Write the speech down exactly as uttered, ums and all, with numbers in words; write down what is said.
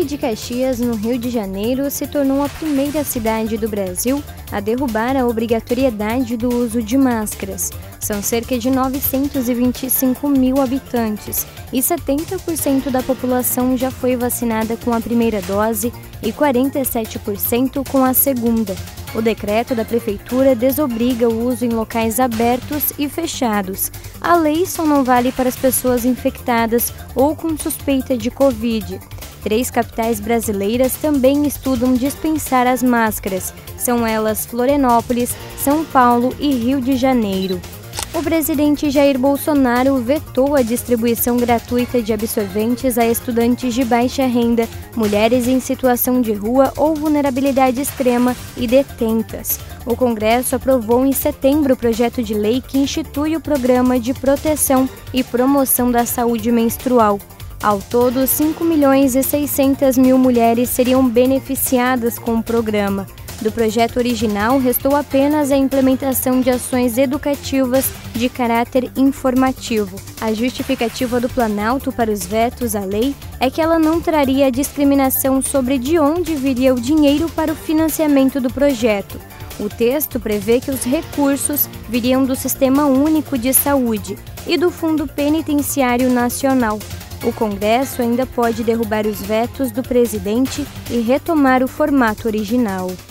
de Caxias, no Rio de Janeiro, se tornou a primeira cidade do Brasil a derrubar a obrigatoriedade do uso de máscaras. São cerca de novecentos e vinte e cinco mil habitantes e setenta por cento da população já foi vacinada com a primeira dose e quarenta e sete por cento com a segunda. O decreto da prefeitura desobriga o uso em locais abertos e fechados. A lei só não vale para as pessoas infectadas ou com suspeita de Covid. Três capitais brasileiras também estudam dispensar as máscaras. São elas Florianópolis, São Paulo e Rio de Janeiro. O presidente Jair Bolsonaro vetou a distribuição gratuita de absorventes a estudantes de baixa renda, mulheres em situação de rua ou vulnerabilidade extrema e detentas. O Congresso aprovou em setembro o projeto de lei que institui o Programa de Proteção e Promoção da Saúde Menstrual. Ao todo, cinco milhões e seiscentas mil mulheres seriam beneficiadas com o programa. Do projeto original, restou apenas a implementação de ações educativas de caráter informativo. A justificativa do Planalto para os vetos à lei é que ela não traria discriminação sobre de onde viria o dinheiro para o financiamento do projeto. O texto prevê que os recursos viriam do Sistema Único de Saúde e do Fundo Penitenciário Nacional. O Congresso ainda pode derrubar os vetos do presidente e retomar o formato original.